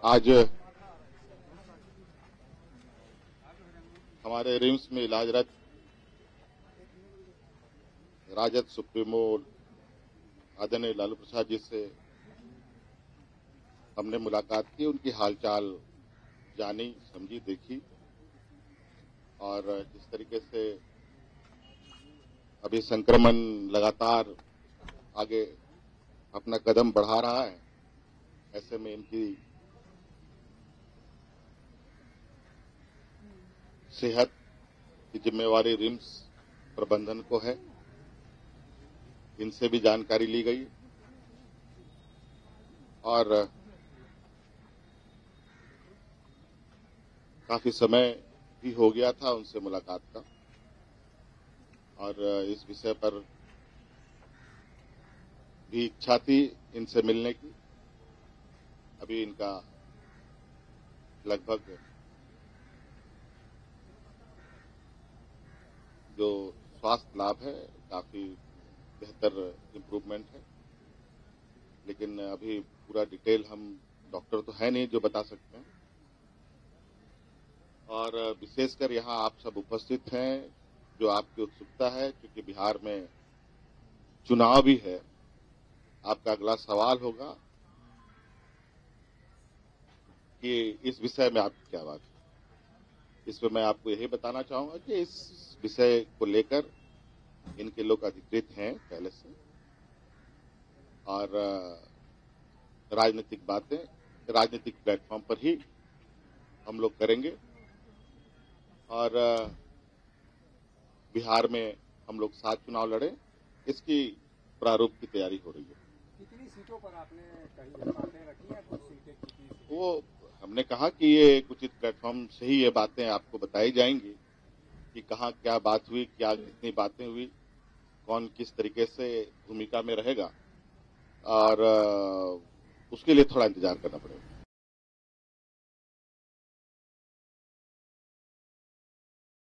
आज हमारे रिम्स में इलाजरत राजद सुप्रीमो आदरणीय लालू प्रसाद जी से हमने मुलाकात की, उनकी हालचाल जानी, समझी, देखी और जिस तरीके से अभी संक्रमण लगातार आगे अपना कदम बढ़ा रहा है, ऐसे में इनकी सेहत की जिम्मेवारी रिम्स प्रबंधन को है। इनसे भी जानकारी ली गई और काफी समय भी हो गया था उनसे मुलाकात का और इस विषय पर भी इच्छा थी इनसे मिलने की। अभी इनका लगभग जो स्वास्थ्य लाभ है काफी बेहतर इम्प्रूवमेंट है, लेकिन अभी पूरा डिटेल हम डॉक्टर तो है नहीं जो बता सकते हैं। और विशेषकर यहाँ आप सब उपस्थित हैं, जो आपकी उत्सुकता है, क्योंकि बिहार में चुनाव भी है। आपका अगला सवाल होगा कि इस विषय में आपकी क्या बात है। इसमें मैं आपको यही बताना चाहूंगा कि इस विषय को लेकर इनके लोग अधिकृत हैं पहले से और राजनीतिक बातें राजनीतिक प्लेटफॉर्म पर ही हम लोग करेंगे और बिहार में हम लोग 7 चुनाव लड़े, इसकी प्रारूप की तैयारी हो रही है। कितनी सीटों पर आपने कहीं बातें रखी हैं? कुछ सीटें कितनी? वो हमने कहा कि ये उचित प्लेटफॉर्म से ही ये बातें आपको बताई जाएंगी कि कहाँ क्या बात हुई, क्या कितनी बातें हुई, कौन किस तरीके से भूमिका में रहेगा और उसके लिए थोड़ा इंतजार करना पड़ेगा।